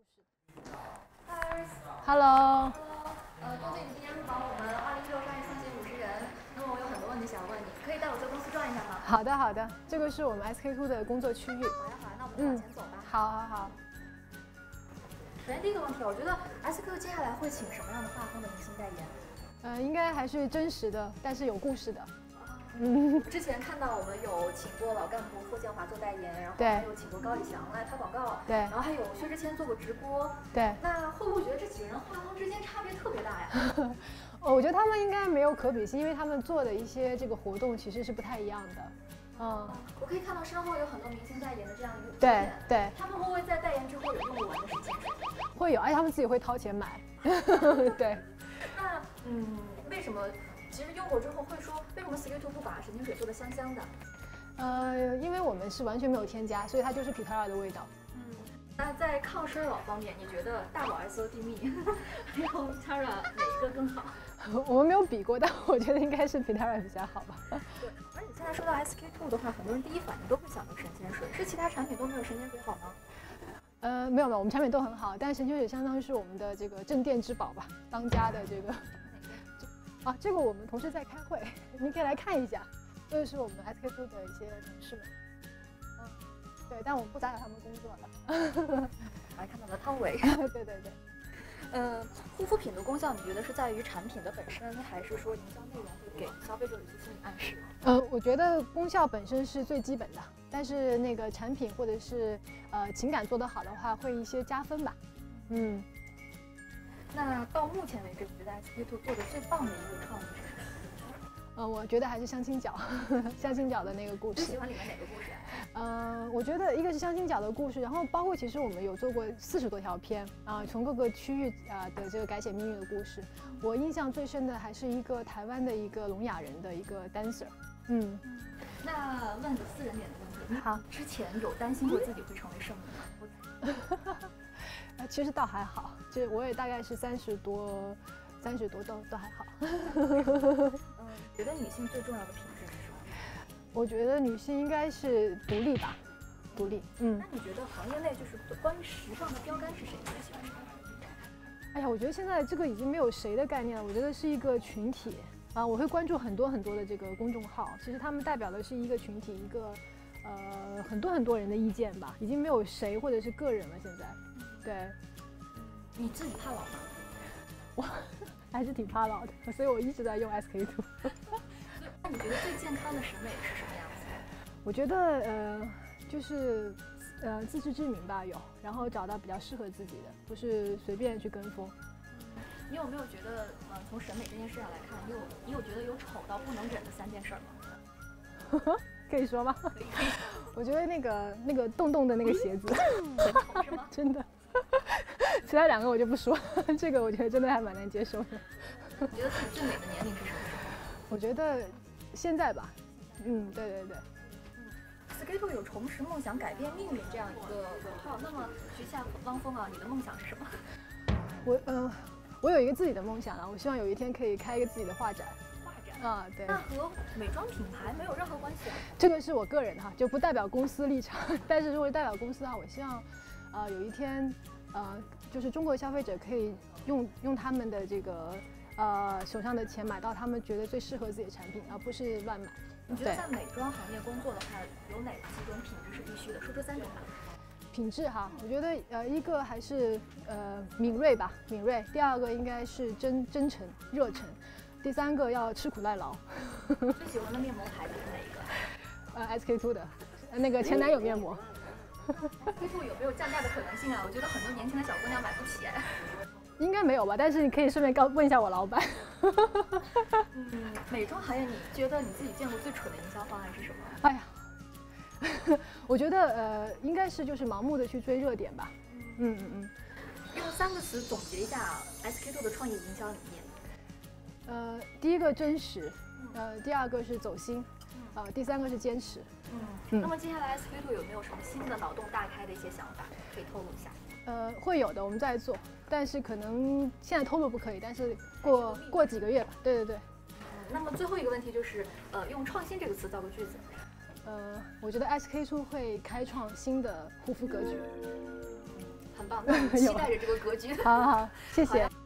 事。Hello。 恭喜你今年入榜我们2016商业创新50人。那么我有很多问题想要问你，可以带我在公司转一下吗？ 好的，好的。这个是我们 SK2 的工作区域。 好呀，好呀，那我们往前走吧。 好，好，好。 首先第一个问题，我觉得 SK2 接下来会请什么样的画风的明星代言？ 应该还是真实的，但是有故事的。 之前看到我们有请过老干部霍建华做代言，然后对还有请过高以翔来拍广告， 对， 然后还有薛之谦做过直播， 对。 那会不会觉得这几个人画风之间差别特别大呀？ 我觉得他们应该没有可比性，因为他们做的一些这个活动其实是不太一样的。 我可以看到身后有很多明星代言的这样一个对对。 他们会不会在代言之后有用不完的时间？ 会有，而且他们自己会掏钱买。对。 那为什么？其实用过之后会说，为什么 SK2 不把神经水做得香香的？ 因为我们是完全没有添加，所以它就是 Pitara 的味道。 那在抗衰老方面，你觉得大宝 SOD 蜜还有 Pitara 哪一个更好？ 我们没有比过，但我觉得应该是 Pitara 比较好吧。 对，而你现在说到 SK2 的话，很多人第一反应都会想到神仙水，是其他产品都没有神仙水好吗？ 没有，我们产品都很好，但是神仙水相当于是我们的这个镇店之宝吧，当家的这个。这个我们同事在开会，你可以来看一下。这个是我们 SK2 的一些同事们。对，但我们不打扰他们工作了。 我还看到了汤唯。 对对对。护肤品的功效，你觉得是在于产品的本身，还是说营销内容会给消费者一些心理暗示？ 我觉得功效本身是最基本的，但是那个产品或者是情感做得好的话，会一些加分吧。 那到目前为止，你觉得 SK2 做的最棒的一个创意是什么？ 我觉得还是相亲角，相亲角的那个故事。 最喜欢里面哪个故事啊？ 我觉得一个是相亲角的故事，然后包括其实我们有做过40多条片从各个区域的这个改写命运的故事。我印象最深的还是一个台湾的一个聋哑人的一个 dancer。 那问个私人点的问题，好，之前有担心过自己会成为圣母吗？ 其实倒还好，就是我也大概是30多都还好。 觉得女性最重要的品质是什么？ 我觉得女性应该是独立吧，独立。 那你觉得行业内就是关于时尚的标杆是谁？你最喜欢谁？ 哎呀，我觉得现在这个已经没有谁的概念了，我觉得是一个群体我会关注很多的这个公众号，其实他们代表的是一个群体，一个很多人的意见吧，已经没有谁或者是个人了。现在，对。 你自己怕老吗？ 我还是挺怕老的，所以我一直在用 SK2。 那你觉得最健康的审美是什么样子？ 我觉得就是自知之明吧，然后找到比较适合自己的，不是随便去跟风。 你有没有觉得从审美这件事上来看，你有觉得有丑到不能忍的3件事吗？ 可以说吗？可以。我觉得那个洞的那个鞋子很丑是吗？ 真的。其他2个我就不说，这个我觉得真的还蛮难接受的。 你觉得自己最美的年龄是什么时候？ 我觉得现在吧。对对对。 SK2 有重拾梦想改变命运这样一个口号，那么徐夏汪峰你的梦想是什么？ 我有一个自己的梦想我希望有一天可以开一个自己的画展。对。 那和美妆品牌没有任何关系啊？ 这个是我个人就不代表公司立场。但是如果代表公司的话，我希望有一天就是中国消费者可以用他们的这个手上的钱买到他们觉得最适合自己的产品，而不是乱买。 你觉得在美妆行业工作的话，有哪几种品质是必须的？说出3种吧。 品质我觉得一个还是敏锐吧，敏锐。第2个应该是真诚热忱。第3个要吃苦耐劳。 最喜欢的面膜牌子是哪一个？SK2 的那个前男友面膜。 SK2 有没有降价的可能性啊？我觉得很多年轻的小姑娘买不起。 应该没有吧，但是你可以顺便问一下我老板。 美妆行业，你觉得你自己见过最蠢的营销方案是什么？ 哎呀，我觉得应该是就是盲目的去追热点吧。用 3个词总结一下SK2 的创业营销理念。 第1个真实，第2个是走心，第3个是坚持。 那么接下来 SK2 有没有什么新的脑洞大开的一些想法，可以透露一下？ 会有的，我们在做，但是可能现在透露不可以，但是过几个月吧。对对对。 那么最后一个问题就是，用创新这个词造个句子。 我觉得 SK2 会开创新的护肤格局。 很很棒，那我们期待着这个格局。 好好好，谢谢。 好呀